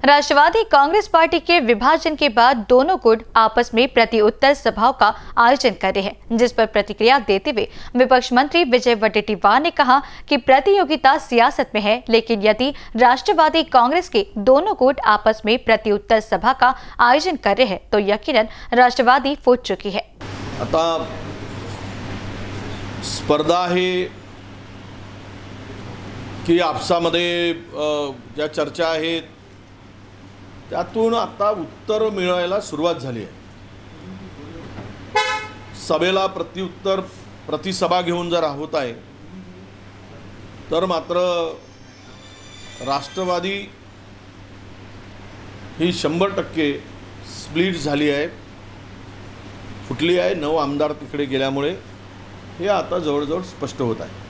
Rashtrawadi Congress party के विभाजन के बाद दोनों गुट आपस में प्रति उत्तर सभाओं का आयोजन कर रहे हैं, जिस पर प्रतिक्रिया देते हुए विपक्ष मंत्री विजय वडेट्टीवार ने कहा कि प्रतियोगिता सियासत में है, लेकिन यदि राष्ट्रवादी कांग्रेस के दोनों गुट आपस में प्रति उत्तर सभा का आयोजन कर रहे हैं तो यकीनन राष्ट्रवादी फूट चुकी है। आता स्पर्धा आहे की आपसामध्ये ज्या चर्चा आहेत त्यातून आता उत्तर मिळायला सुरुवात झाली आहे। सभेला प्रत्युत्तर प्रतिसभा घेऊन जर होत आहे तर मात्र राष्ट्रवादी ही 100% स्प्लिट झाली आहे, फुटली आहे। 9 आमदार तिकडे गेल्यामुळे हे आता जवळजवळ स्पष्ट होत आहे।